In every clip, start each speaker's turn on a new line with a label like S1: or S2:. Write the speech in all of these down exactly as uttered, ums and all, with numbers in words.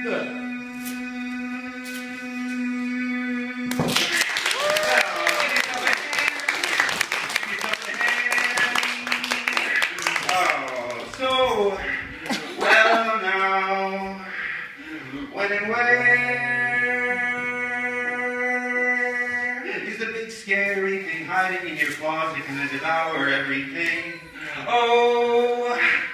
S1: Good.
S2: When and where is the big scary thing hiding in your closet gonna devour everything? Oh,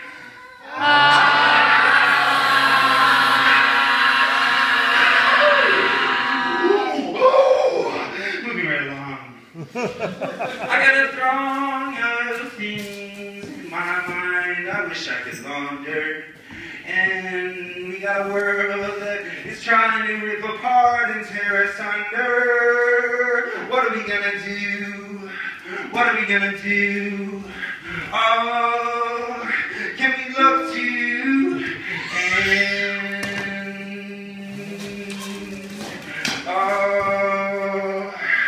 S2: ah. Ooh, moving right along. I got a throng of things in my mind I wish I could launder. And we got a world that is trying to rip apart and tear us under. What are we gonna do? What are we gonna do? Oh, can we look to and oh,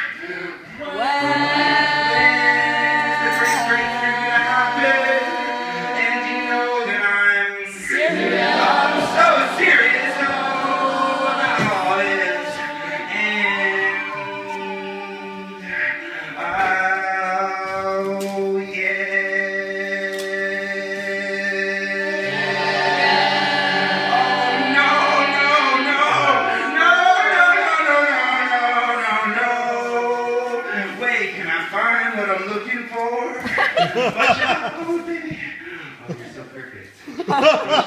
S2: when's the great breakthrough gonna happen? And you know that I'm serious. I'm so serious. Oh, about all this. And oh yeah. Oh no, no, no, no, no, no, no, no, no, no. Wait, can I find what I'm looking for? Watch out, oh baby. Oh, you're so perfect. How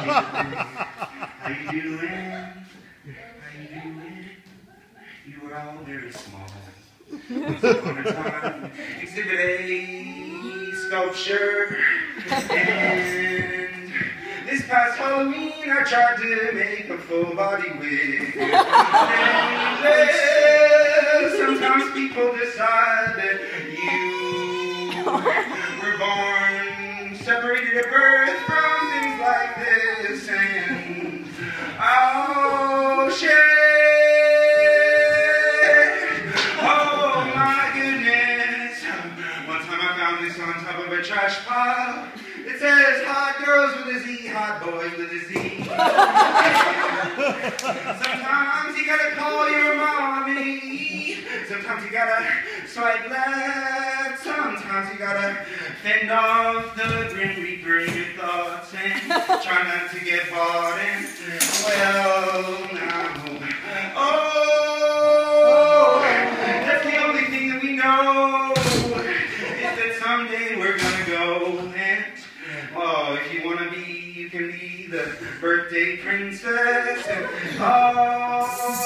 S2: you doing? How you doing? You were all very small. Once upon a time, Exhibit A sculpture. And this past Halloween, I tried to make a full body wig. And sometimes people decide that you were born separated at birth from things like this, and oh shit, oh my goodness. One time I found this on top of a trash pile. It says hot girls with a Z, hot boys with a Z. Sometimes you gotta call your mommy. Sometimes you gotta swipe left. Sometimes you gotta fend off the grim reaper in your thoughts and try not to get bought. And well, now, oh, that's the only thing that we know is that someday we're gonna go. And oh, if you wanna be, you can be the birthday princess. And oh.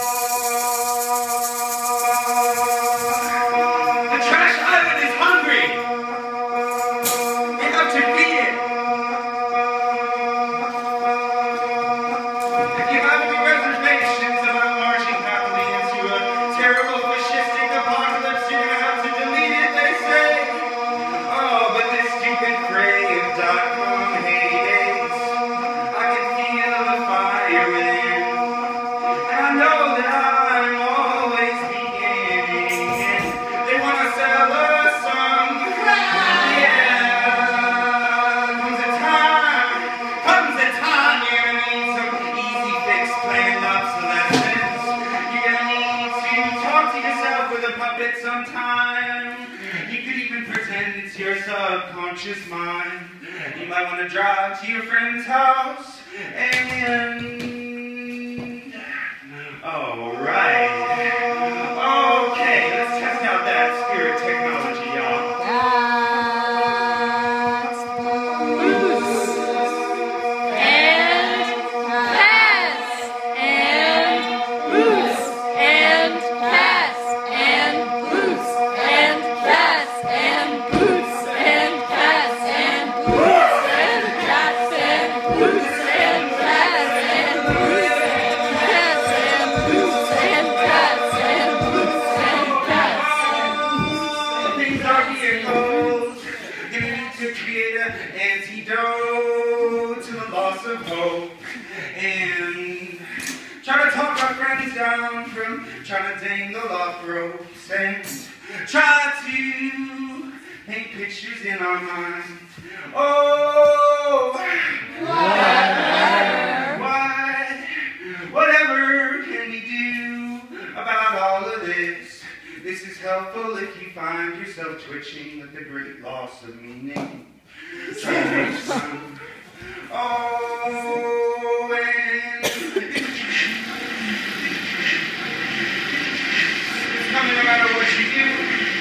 S2: Subconscious mind. You might want to drive to your friend's house and all right. Okay, let's test out that spirit technology, y'all. Down from trying to dangle off ropes and try to paint pictures in our mind. Oh, whatever, what, whatever do about all of this? This is helpful if you find yourself twitching with the great loss of meaning. Try to make some. Oh, and it's coming no matter what you do.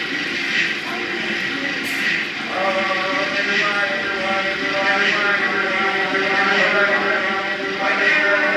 S2: Oh, everyone, everyone, everyone, everyone, everyone, everyone, everyone.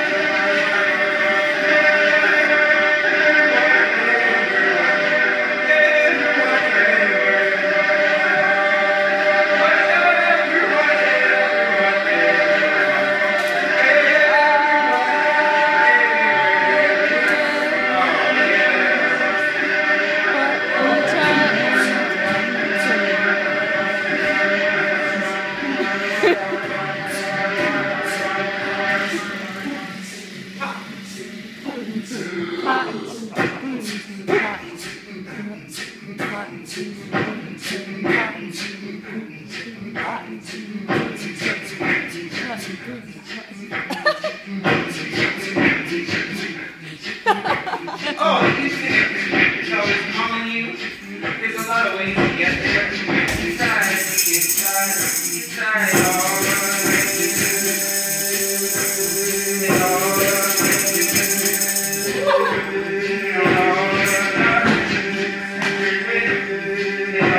S2: Oh, you see, so it's calling you. There's a lot of ways to get there. Inside, inside, inside, all right.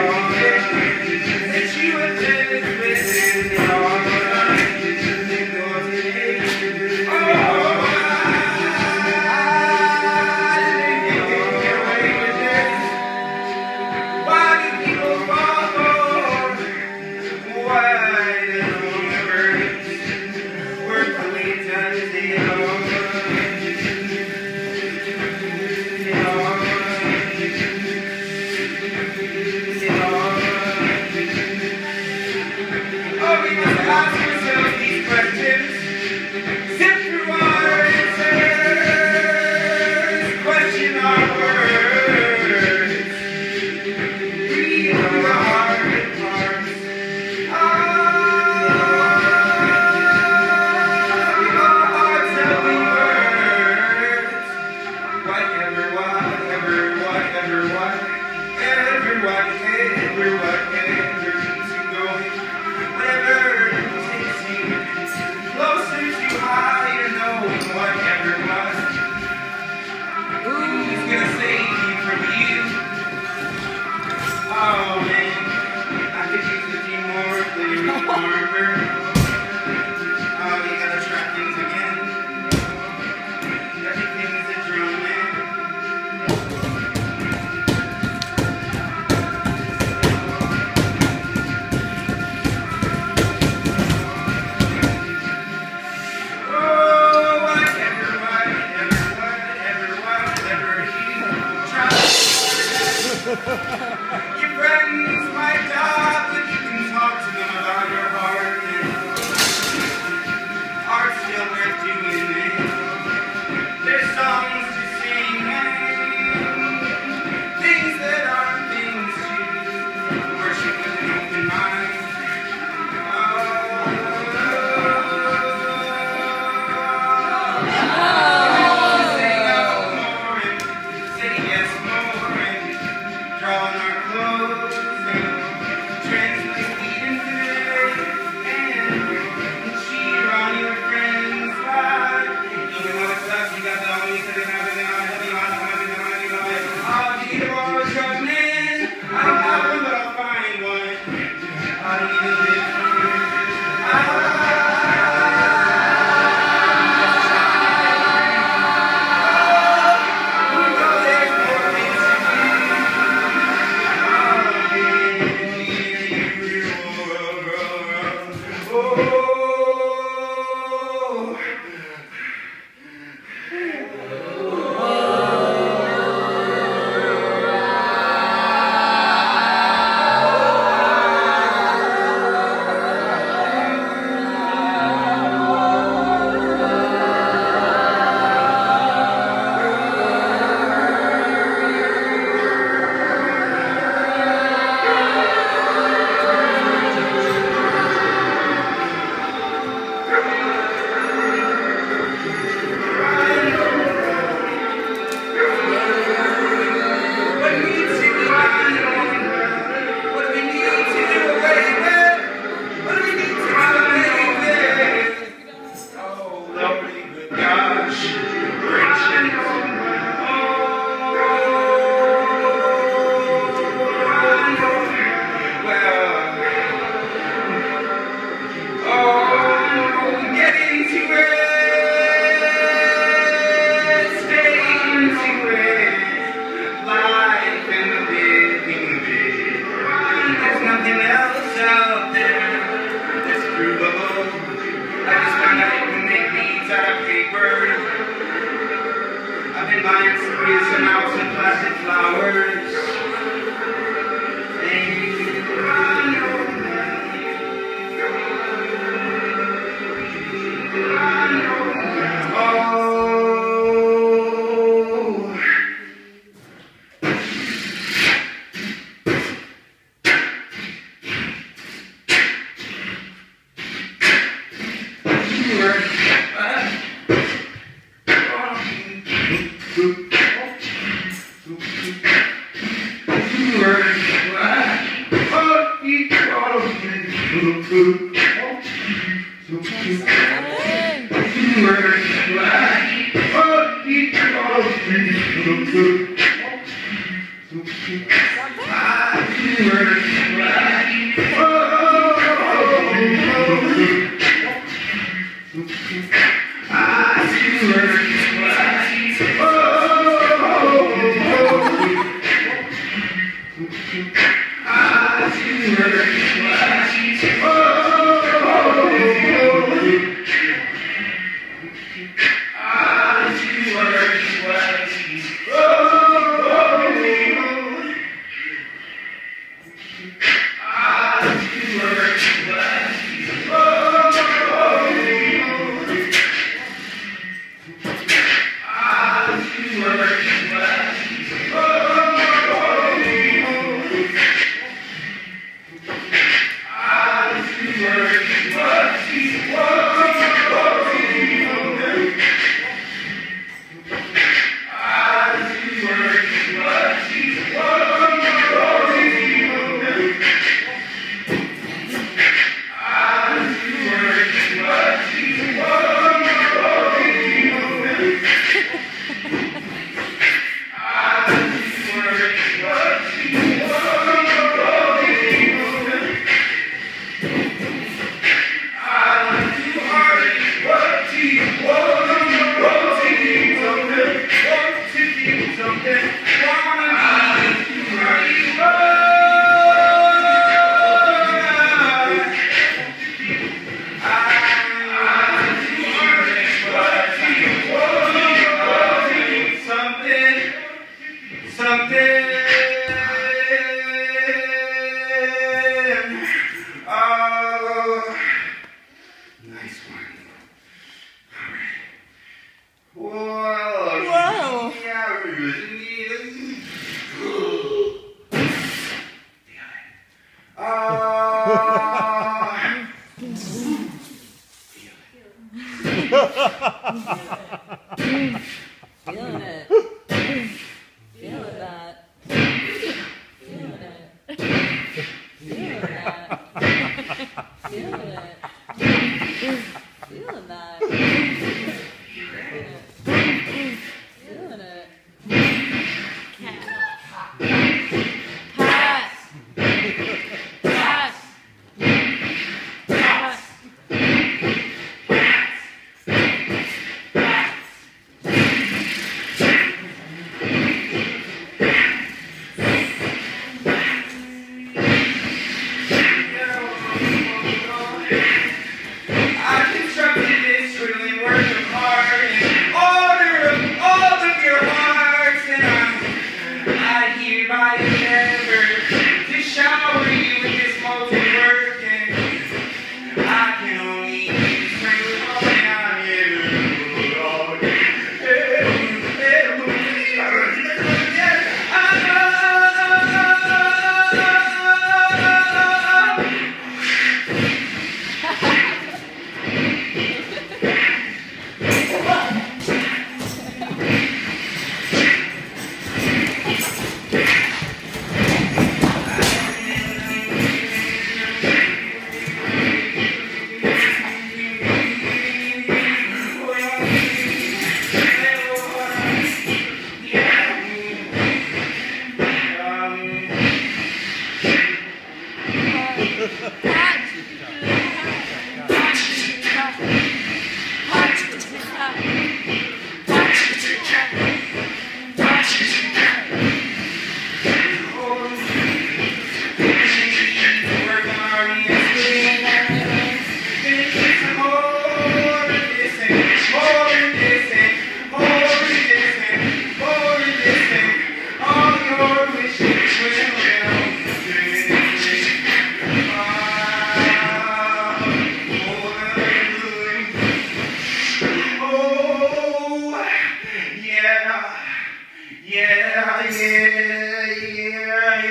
S2: Yeah, yeah, yeah,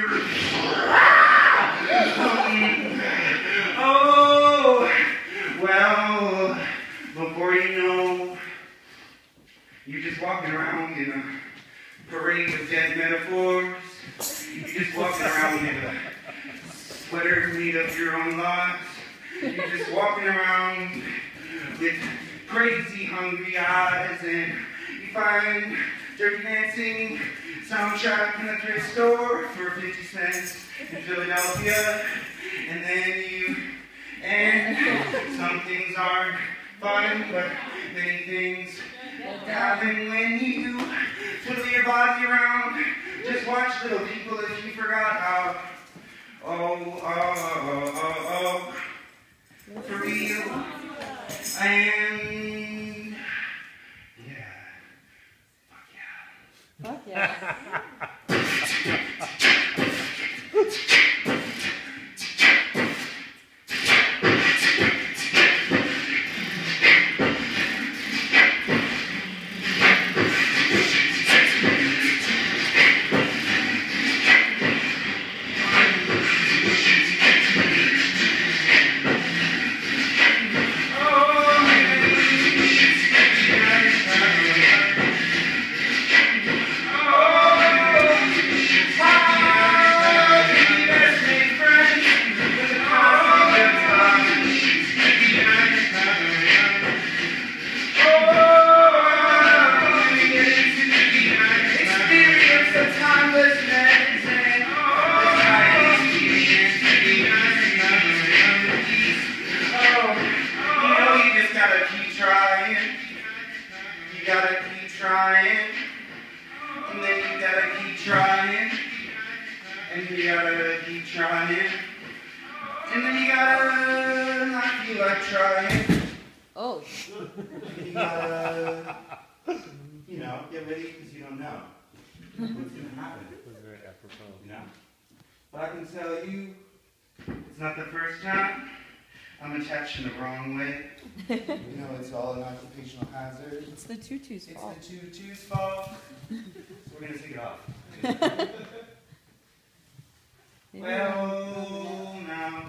S2: yeah. Um, oh, well, before you know, you're just walking around in a parade of dead metaphors. You're just walking around in a sweater made of your own lies. You're just walking around with crazy hungry eyes, and you find Dirty Dancing soundtrack in a thrift store for fifty cents in Philadelphia, and then you, and some things aren't fun, but many things happen when you twiddle your body around. Just watch Little People if you forgot how. Oh, oh, oh, oh, oh, for real. And yeah, fuck yeah.
S1: Fuck yeah.
S2: But I can tell you, it's not the first time I'm attached in the wrong way. You know, it's all an occupational hazard.
S1: It's the tutu's fault.
S2: It's the tutu's fault. So we're going to take it off. Well, now,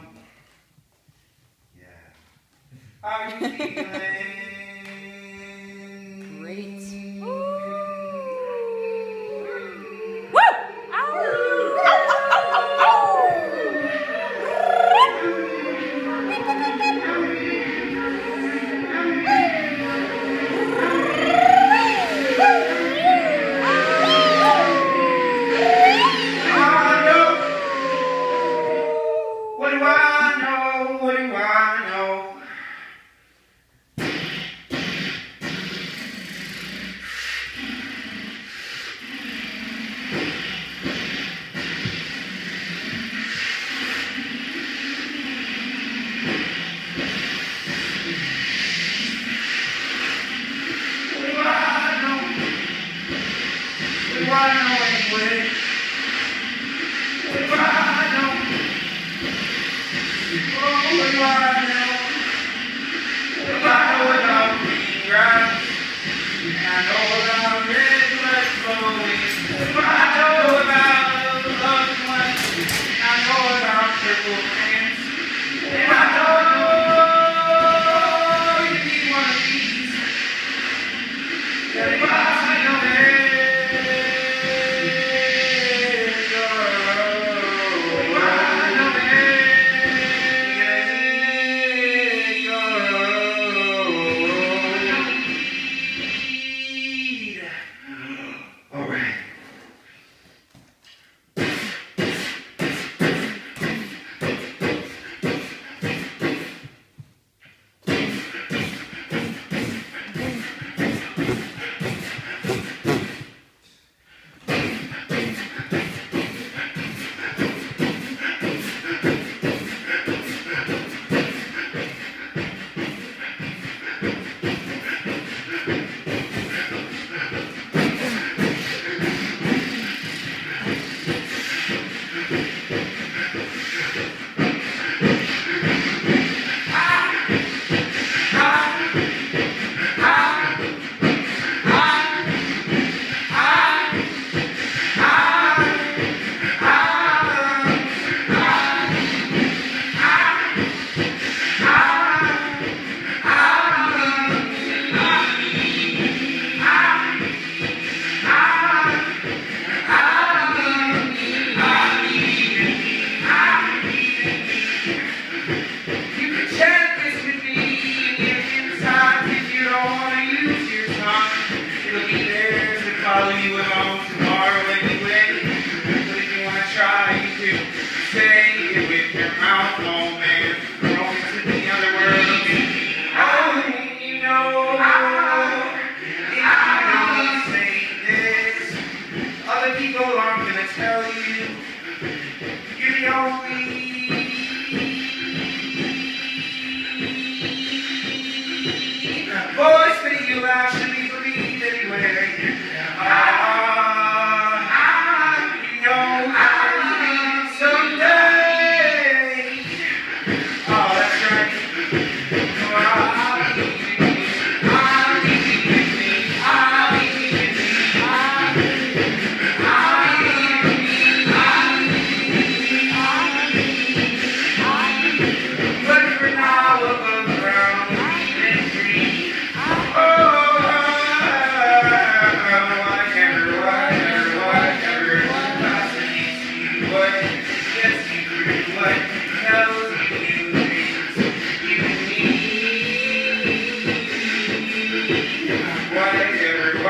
S2: yeah. How are you feeling?
S1: Great.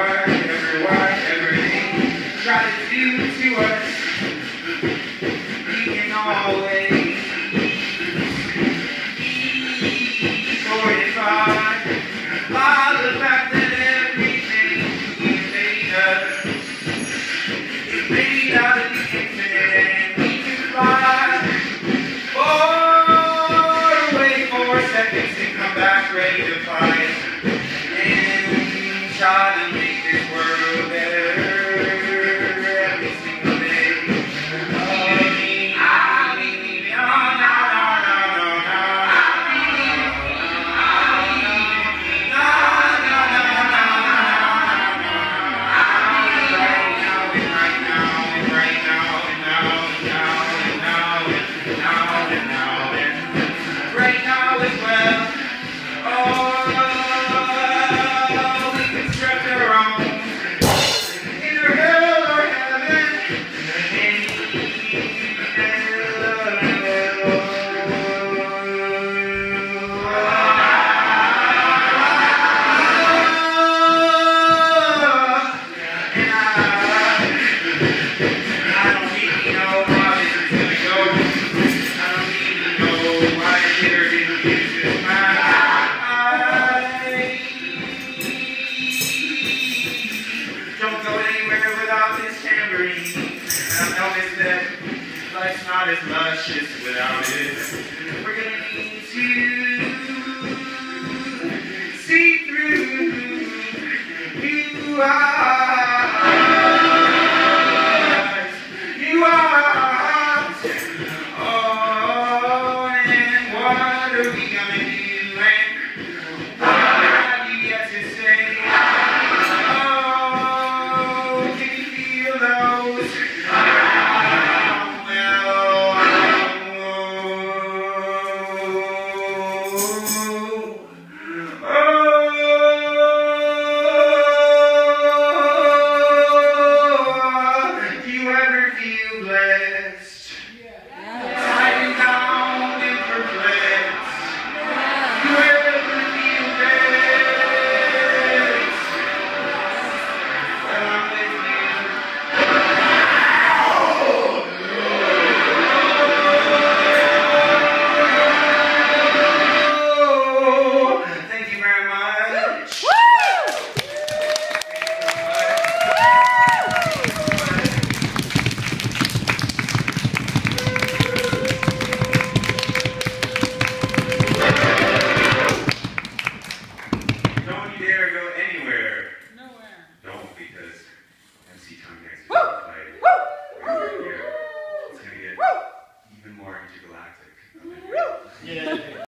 S2: whatever, whatever they try to do to us, we can always fortify by the fact that everything we made us is made out of the infinite, and we can fly far away for seconds and come back ready to fight and try to make this world better every single day. Oh, me, I, me, me, me, oh, no, no, no, no, no. Life's not as luscious without it. We're gonna need to see through who I